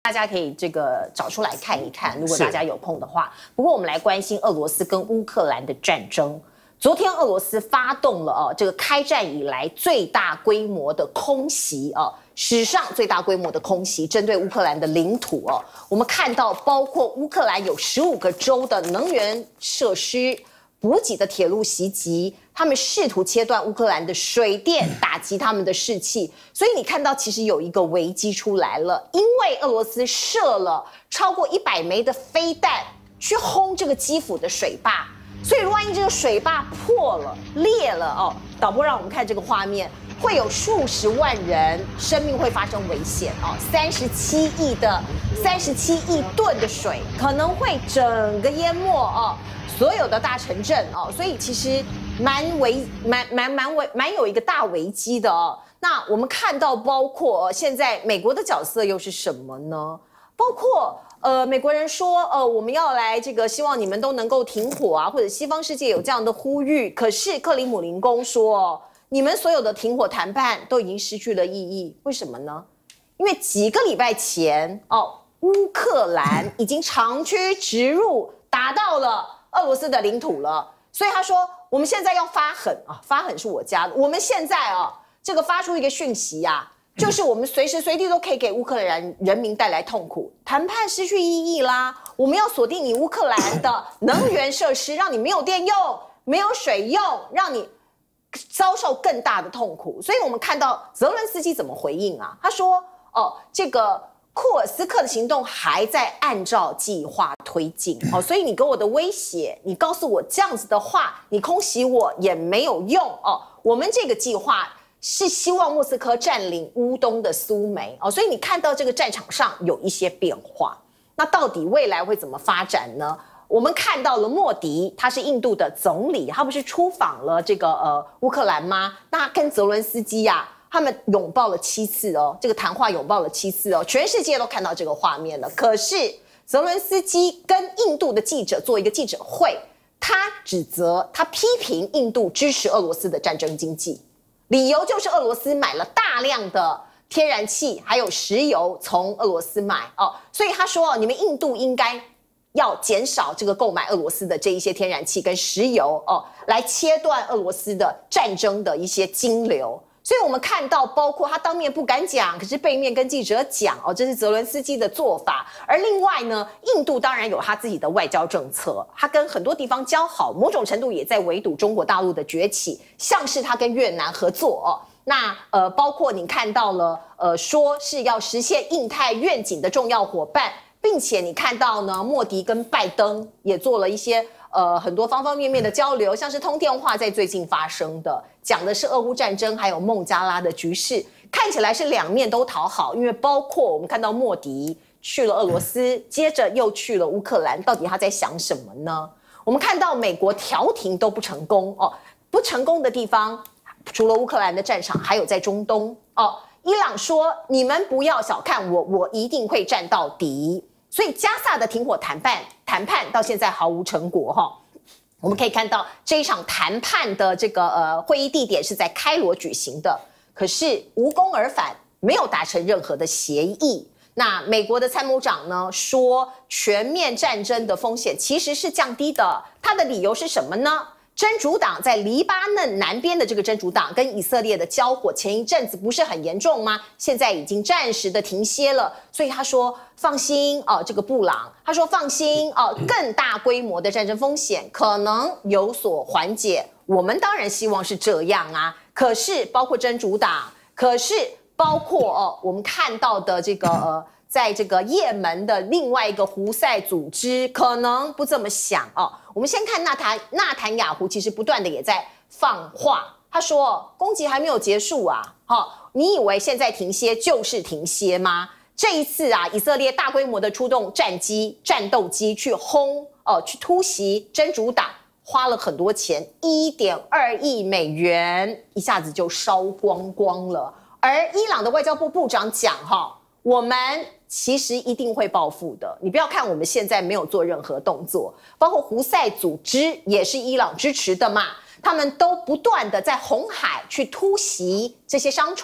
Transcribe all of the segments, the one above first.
大家可以找出来看一看，如果大家有空的话。不过我们来关心俄罗斯跟乌克兰的战争。昨天俄罗斯发动了这个开战以来最大规模的空袭史上最大规模的空袭，针对乌克兰的领土我们看到包括乌克兰有15个州的能源设施、补给的铁路袭击，他们试图切断乌克兰的水电，打击他们的士气。所以你看到其实有一个危机出来了，因为俄罗斯射了超过100枚的飞弹去轰这个基辅的水坝，所以万一这个水坝破了、裂了导播让我们看这个画面，会有数十万人生命会发生危险37亿吨的水可能会整个淹没所有的大城镇所以其实蛮有一个大危机的那我们看到，包括现在美国的角色又是什么呢？包括美国人说我们要来希望你们都能够停火或者西方世界有这样的呼吁。可是克里姆林宫说你们所有的停火谈判都已经失去了意义。为什么呢？因为几个礼拜前乌克兰已经长驱直入，打到了俄罗斯的领土了，所以他说我们现在要发狠发狠是我家的。我们现在发出一个讯息就是我们随时随地都可以给乌克兰人民带来痛苦，谈判失去意义啦。我们要锁定你乌克兰的能源设施，让你没有电用、没有水用，让你遭受更大的痛苦。所以我们看到泽伦斯基怎么回应他说这个库尔斯克的行动还在按照计划推进所以你给我的威胁，你告诉我这样子的话，你空袭我也没有用我们这个计划是希望莫斯科占领乌东的苏梅所以你看到这个战场上有一些变化。那到底未来会怎么发展呢？我们看到了莫迪，他是印度的总理，他不是出访了乌克兰吗？那他跟泽伦斯基他们拥抱了7次这个谈话拥抱了7次全世界都看到这个画面了。可是泽伦斯基跟印度的记者做一个记者会，他批评印度支持俄罗斯的战争经济，理由就是俄罗斯买了大量的天然气还有石油从俄罗斯买所以他说你们印度应该要减少购买俄罗斯的这一些天然气跟石油来切断俄罗斯的战争的一些金流。所以我们看到，包括他当面不敢讲，可是背面跟记者讲这是泽伦斯基的做法。而另外呢，印度当然有他自己的外交政策，他跟很多地方交好，某种程度也在围堵中国大陆的崛起，像是他跟越南合作那包括你看到了说是要实现印太愿景的重要伙伴，并且你看到呢，莫迪跟拜登也做了一些很多方方面面的交流，像是通电话在最近发生的，讲的是俄乌战争还有孟加拉的局势，看起来是两面都讨好。因为包括我们看到莫迪去了俄罗斯，接着又去了乌克兰，到底他在想什么呢？我们看到美国调停都不成功不成功的地方除了乌克兰的战场，还有在中东伊朗说你们不要小看我，我一定会战到底。所以加萨的停火谈判到现在毫无成果我们可以看到这一场谈判的会议地点是在开罗举行的，可是无功而返，没有达成任何的协议。那美国的参谋长呢说全面战争的风险其实是降低的，他的理由是什么呢？真主党在黎巴嫩南边的这个真主党跟以色列的交火前一阵子不是很严重吗？现在已经暂时的停歇了，所以他说放心这个布朗他说放心更大规模的战争风险可能有所缓解。我们当然希望是这样可是包括真主党，可是包括我们看到的在也门的另外一个胡塞组织可能不这么想我们先看纳坦雅胡，其实不断的也在放话，他说攻击还没有结束你以为现在停歇就是停歇吗？这一次以色列大规模的出动战斗机去去突袭真主党，花了很多钱，1.2亿美元一下子就烧光光了。而伊朗的外交部部长讲我们其实一定会报复的，你不要看我们现在没有做任何动作，包括胡塞组织也是伊朗支持的嘛，他们都不断的在红海去突袭这些商船，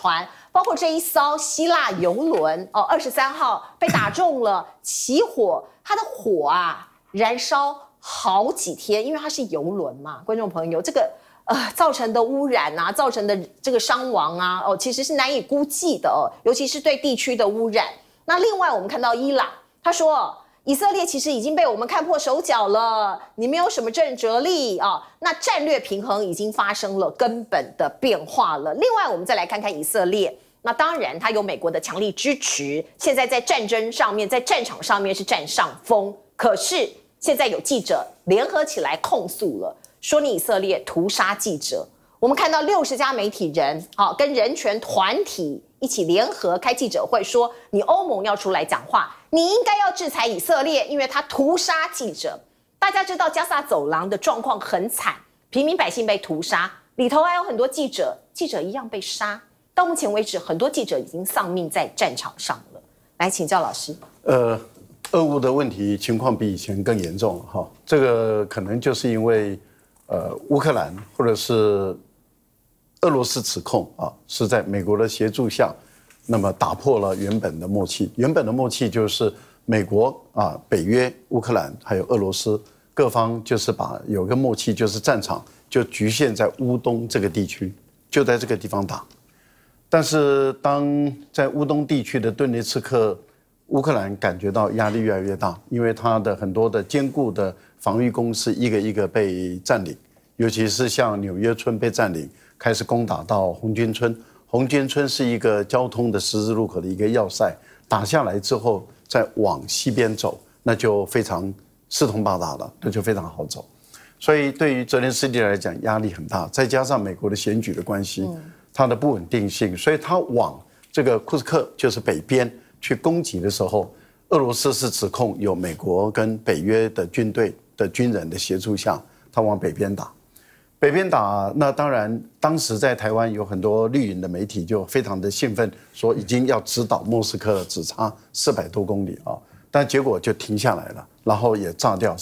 包括这一艘希腊游轮23号被打中了，起火，它的火啊燃烧好几天，因为它是游轮嘛，观众朋友，这个造成的污染啊，造成的这个伤亡啊，其实是难以估计的尤其是对地区的污染。那另外我们看到伊朗，他说以色列其实已经被我们看破手脚了，你没有什么震慑力啊，那战略平衡已经发生了根本的变化了。另外我们再来看看以色列，那当然它有美国的强力支持，现在在战争上面，在战场上面是占上风，可是现在有记者联合起来控诉了，说你以色列屠杀记者。我们看到60家媒体人跟人权团体一起联合开记者会，说你欧盟要出来讲话，你应该要制裁以色列，因为他屠杀记者。大家知道加萨走廊的状况很惨，平民百姓被屠杀，里头还有很多记者一样被杀。到目前为止，很多记者已经丧命在战场上了。来请教老师。 俄乌的问题情况比以前更严重了哈，这个可能就是因为乌克兰或者是俄罗斯指控是在美国的协助下，那么打破了原本的默契。原本的默契就是美国北约、乌克兰还有俄罗斯各方就是有个默契，就是战场就局限在乌东这个地区，就在这个地方打。但是当在乌东地区的顿涅茨克，乌克兰感觉到压力越来越大，因为它的很多的坚固的防御工事一个一个被占领，尤其是像纽约村被占领，开始攻打到红军村。红军村是一个交通的十字路口的一个要塞，打下来之后再往西边走，那就非常四通八达了，那就非常好走。所以对于泽连斯基来讲压力很大，再加上美国的选举的关系，它的不稳定性，所以他往这个库斯克就是北边去攻击的时候，俄罗斯是指控有美国跟北约的军队的军人的协助下，他往北边打。北边打，那当然当时在台湾有很多绿营的媒体就非常的兴奋，说已经要直捣莫斯科了，只差400多公里但结果就停下来了，然后也炸掉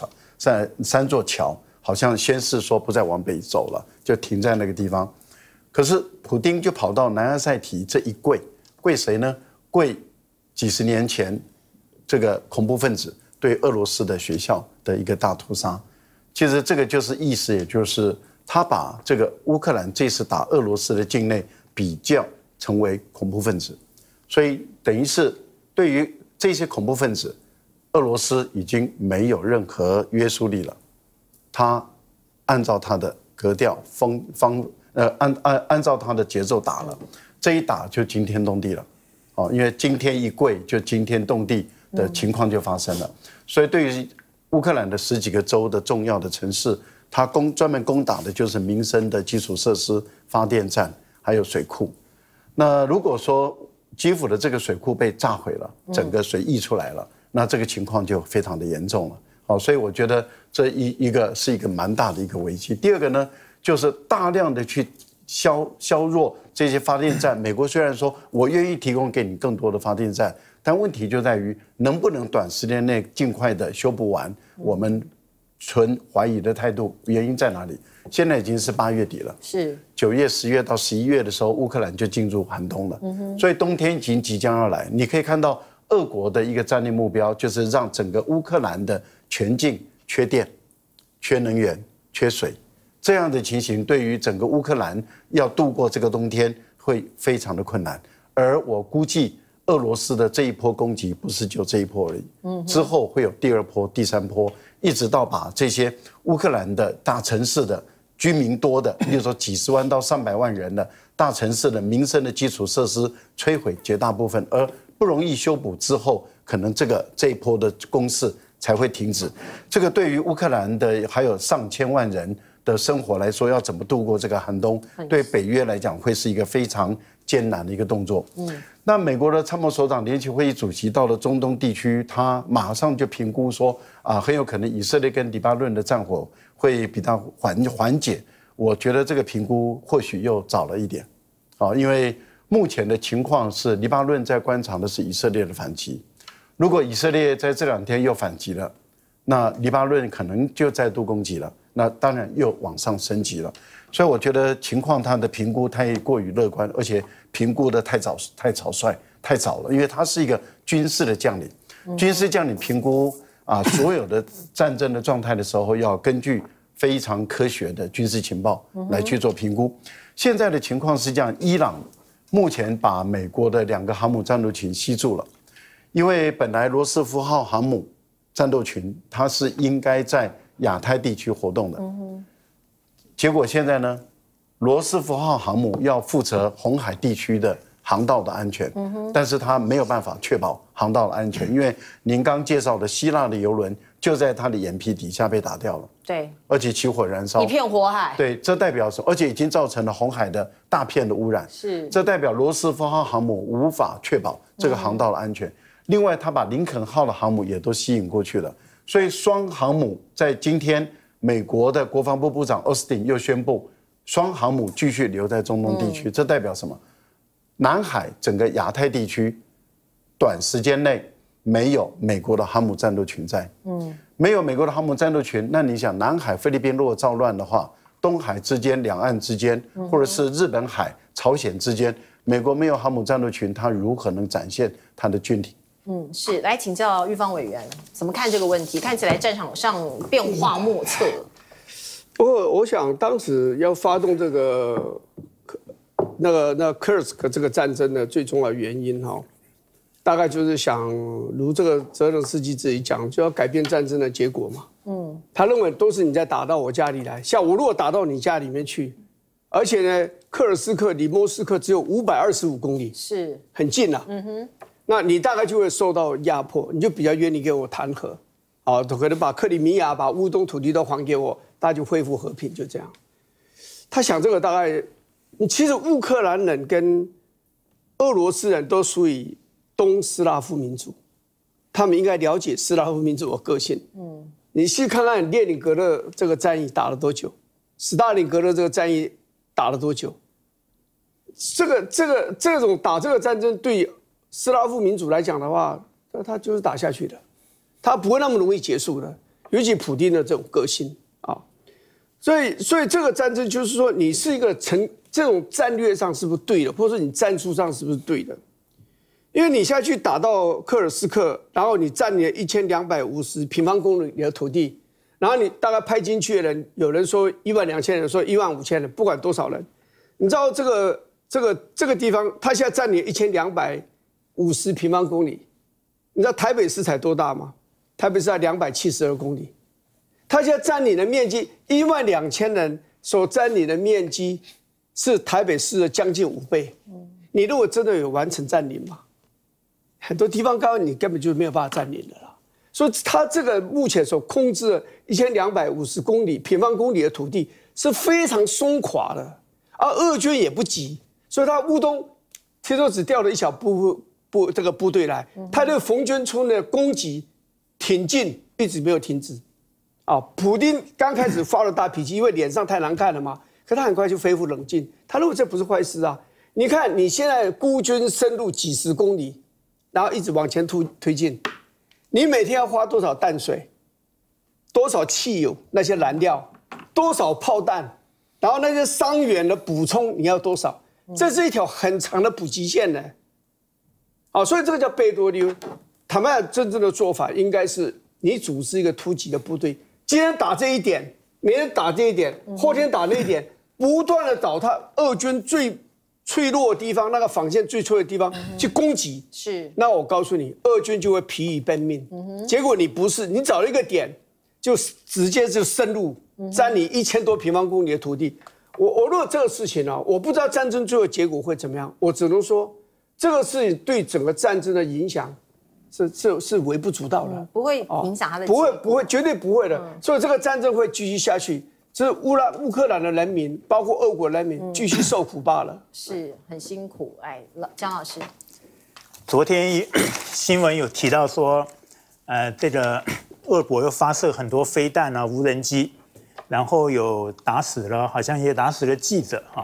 3座桥，好像宣示说不再往北走了，就停在那个地方。可是普丁就跑到南阿塞提这一跪谁呢？跪几十年前这个恐怖分子对俄罗斯的学校的一个大屠杀。其实这个就是意思，也就是他把这个乌克兰这次打俄罗斯的境内比较成为恐怖分子，所以等于是对于这些恐怖分子，俄罗斯已经没有任何约束力了。他按照他的格调按照他的节奏打了，这一打就惊天动地了因为惊天一跪就惊天动地的情况就发生了。所以对于乌克兰的10几个州的重要的城市，它专门攻打的就是民生的基础设施、发电站还有水库。那如果说基辅的这个水库被炸毁了，整个水溢出来了，那这个情况就非常的严重了。所以我觉得这一个是一个蛮大的一个危机。第二个呢，就是大量的去削弱这些发电站。美国虽然说我愿意提供给你更多的发电站，但问题就在于能不能短时间内尽快的修补完，我们存怀疑的态度，原因在哪里？现在已经是8月底了，是9月、10月到11月的时候，乌克兰就进入寒冬了，所以冬天已经即将要来。你可以看到，俄国的一个战略目标就是让整个乌克兰的全境缺电、缺能源、缺水，这样的情形对于整个乌克兰要度过这个冬天会非常的困难。而我估计，俄罗斯的这一波攻击不是就这一波而已，之后会有第2波、第3波，一直到把这些乌克兰的大城市的居民多的，比如说几十万到300万人的大城市的民生的基础设施摧毁绝大部分，而不容易修补之后，可能这一波的攻势才会停止。这个对于乌克兰的还有上千万人的生活来说，要怎么度过这个寒冬，对北约来讲会是一个非常艰难的一个动作。那美国的参谋首长联席会议主席到了中东地区，他马上就评估说很有可能以色列跟黎巴嫩的战火会比较缓解。我觉得这个评估或许又早了一点因为目前的情况是黎巴嫩在观察的是以色列的反击，如果以色列在这2天又反击了，那黎巴嫩可能就再度攻击了， 那当然又往上升级了。所以我觉得情况它的评估太过于乐观，而且评估的太草率、太早了，因为他是一个军事的将领，军事将领评估所有的战争的状态的时候，要根据非常科学的军事情报来去做评估。现在的情况是这样，伊朗目前把美国的2个航母战斗群吸住了，因为本来罗斯福号航母战斗群它是应该在亚太地区活动的，结果现在呢，罗斯福号航母要负责红海地区的航道的安全，但是它没有办法确保航道的安全，因为您刚介绍的希腊的邮轮就在它的眼皮底下被打掉了， 对， 而且起火燃烧， 一片火海， 对，这代表什么？而且已经造成了红海的大片的污染， 是， 这代表罗斯福号航母无法确保这个航道的安全。另外，他把林肯号的航母也都吸引过去了，所以双航母在今天，美国的国防部部长奥斯汀又宣布，双航母继续留在中东地区，这代表什么？南海整个亚太地区，短时间内没有美国的航母战斗群在，没有美国的航母战斗群，那你想，南海菲律宾如果造乱的话，东海之间、两岸之间，或者是日本海、朝鲜之间，美国没有航母战斗群，它如何能展现它的军体？ 是来请教玉芳委员怎么看这个问题？看起来战场上变化莫测。 不过，我想当时要发动这个Kursk 这个战争的最重要原因大概就是想如这个泽连斯基自己讲，就要改变战争的结果嘛。他认为都是你在打到我家里来，像我如果打到你家里面去，而且呢，科尔斯克离莫斯科只有525公里， 是很近啊。那你大概就会受到压迫，你就比较愿意给我谈和，可能把克里米亚、把乌东土地都还给我，大家就恢复和平，就这样。他想这个大概，其实乌克兰人跟俄罗斯人都属于东斯拉夫民族，他们应该了解斯拉夫民族的个性。你去看看列宁格勒这个战役打了多久，斯大林格勒这个战役打了多久？这种打这个战争对斯拉夫民族来讲的话，他就是打下去的，他不会那么容易结束的。尤其普丁的这种个性所以这个战争就是说，你是一个这种战略上是不是对的，或者说你战术上是不是对的？因为你下去打到科尔斯克，然后你占领了1250平方公里的土地，然后你大概派进去的人，有人说12000人，说15000人，不管多少人，你知道这个地方，他现在占领1250平方公里，你知道台北市才多大吗？台北市才272公里，他现在占领的面积12000人所占领的面积是台北市的将近5倍。你如果真的有完成占领嘛，很多地方刚刚你根本就没有办法占领的啦。所以他这个目前所控制的1250平方公里的土地是非常松垮的，而俄军也不急，所以他乌东听说只调了一小这个部队来，他对冯娟村的攻击挺进，一直没有停止。普丁刚开始发了大脾气，因为脸上太难看了嘛，可他很快就恢复冷静。他认为这不是坏事啊。你看你现在孤军深入几十公里，然后一直往前推进，你每天要花多少淡水，多少汽油，那些燃料，多少炮弹，然后那些伤员的补充你要多少？这是一条很长的补给线呢。所以这个叫贝多溜。坦白讲，真正的做法应该是你组织一个突击的部队，今天打这一点，明天打这一点，后天打那一点，不断的找他俄军最脆弱的地方，那个防线最脆弱的地方去攻击。是，那我告诉你，俄军就会疲于奔命。结果你不是，你找了一个点，就直接就深入，占领1000多平方公里的土地。我如果这个事情我不知道战争最后结果会怎么样，我只能说这个事情对整个战争的影响是微不足道的， 不会影响他的， 不会，绝对不会的。所以这个战争会继续下去。这是乌克兰的人民，包括俄国人民，继续受苦罢了。 是很辛苦。江老师， 昨天新闻有提到说，这个俄国又发射很多飞弹无人机，然后有打死了，好像也打死了记者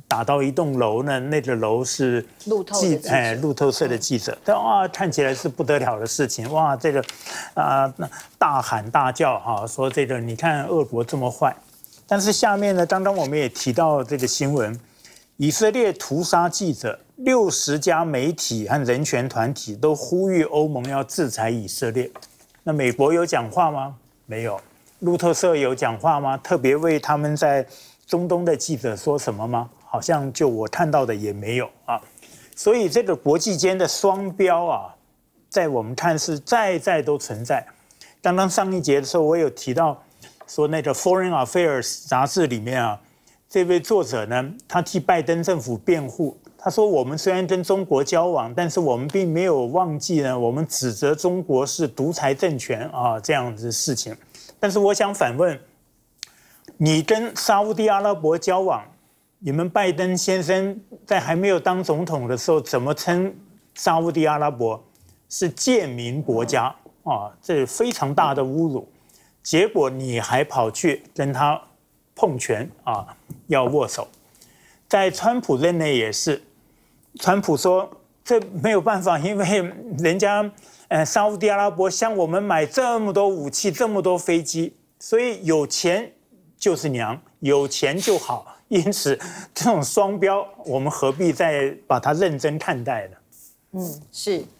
打到一栋楼呢，那个楼是路透的记者路透社的记者，但哇，看起来是不得了的事情，哇，这个大喊大叫哈，说这个你看俄国这么坏，但是下面呢，刚刚我们也提到这个新闻，以色列屠杀记者，60家媒体和人权团体都呼吁欧盟要制裁以色列，那美国有讲话吗？没有。路透社有讲话吗？特别为他们在中东的记者说什么吗？好像就我看到的也没有啊。所以这个国际间的双标啊，在我们看是在都存在。刚刚上一节的时候，我有提到说那个《Foreign Affairs》杂志里面啊，这位作者呢，他替拜登政府辩护。他说：“我们虽然跟中国交往，但是我们并没有忘记呢，我们指责中国是独裁政权啊这样子的事情。但是我想反问，你跟沙烏地阿拉伯交往，你们拜登先生在还没有当总统的时候，怎么称沙烏地阿拉伯是贱民国家啊？这是非常大的侮辱。结果你还跑去跟他碰拳啊，要握手。在川普任内也是。”川普说：“这没有办法，因为人家沙烏地阿拉伯向我们买这么多武器、这么多飞机，所以有钱就是娘，有钱就好。因此，这种双标，我们何必再把它认真看待呢？” 是。